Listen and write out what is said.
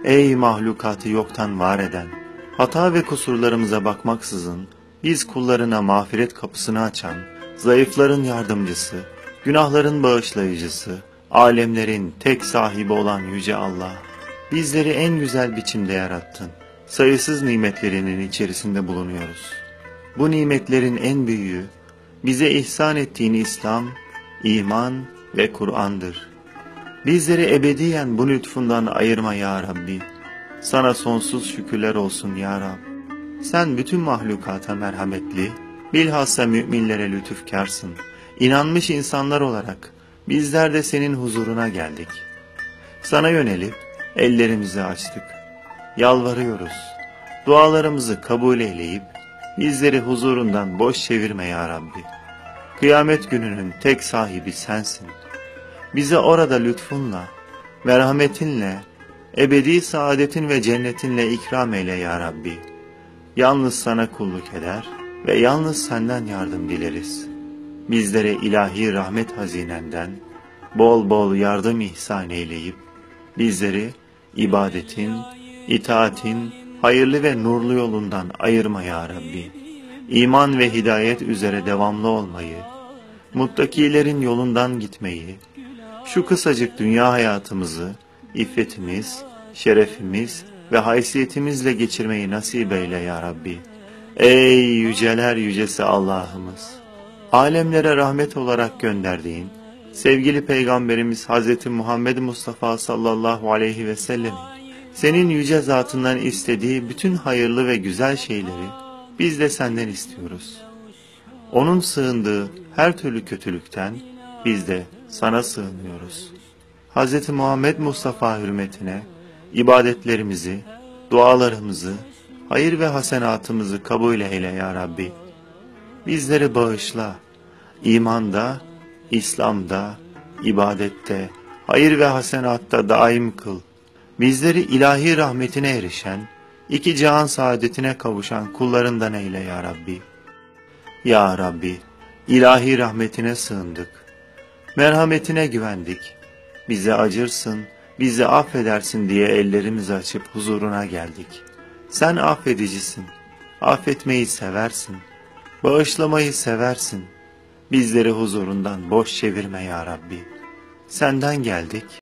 Ey mahlukatı yoktan var eden, hata ve kusurlarımıza bakmaksızın, biz kullarına mağfiret kapısını açan, zayıfların yardımcısı, günahların bağışlayıcısı, alemlerin tek sahibi olan Yüce Allah, bizleri en güzel biçimde yarattın. Sayısız nimetlerinin içerisinde bulunuyoruz. Bu nimetlerin en büyüğü, bize ihsan ettiğin İslam, iman ve Kur'an'dır. Bizleri ebediyen bu lütfundan ayırma ya Rabbi. Sana sonsuz şükürler olsun ya Rab. Sen bütün mahlukata merhametli, bilhassa müminlere lütufkarsın. İnanmış insanlar olarak bizler de senin huzuruna geldik. Sana yönelip ellerimizi açtık. Yalvarıyoruz. Dualarımızı kabul eyleyip bizleri huzurundan boş çevirme ya Rabbi. Kıyamet gününün tek sahibi sensin. Bize orada lütfunla, merhametinle, ebedi saadetin ve cennetinle ikram eyle ya Rabbi. Yalnız sana kulluk eder ve yalnız senden yardım dileriz. Bizlere ilahi rahmet hazinenden bol bol yardım ihsan eyleyip, bizleri ibadetin, itaatin, hayırlı ve nurlu yolundan ayırma ya Rabbi. İman ve hidayet üzere devamlı olmayı, muttakilerin yolundan gitmeyi, şu kısacık dünya hayatımızı, iffetimiz, şerefimiz ve haysiyetimizle geçirmeyi nasip eyle ya Rabbi. Ey yüceler yücesi Allah'ımız! Alemlere rahmet olarak gönderdiğin, sevgili Peygamberimiz Hz. Muhammed Mustafa sallallahu aleyhi ve sellemin, senin yüce zatından istediği bütün hayırlı ve güzel şeyleri biz de senden istiyoruz. Onun sığındığı her türlü kötülükten biz de sana sığınıyoruz. Hz. Muhammed Mustafa hürmetine ibadetlerimizi, dualarımızı, hayır ve hasenatımızı kabul eyle ya Rabbi. Bizleri bağışla, imanda, İslam'da, ibadette, hayır ve hasenatta daim kıl. Bizleri ilahi rahmetine erişen, iki cihan saadetine kavuşan kullarından eyle ya Rabbi. Ya Rabbi, ilahi rahmetine sığındık. Merhametine güvendik. Bize acırsın, bizi affedersin diye ellerimizi açıp huzuruna geldik. Sen affedicisin, affetmeyi seversin, bağışlamayı seversin. Bizleri huzurundan boş çevirme ya Rabbi. Senden geldik,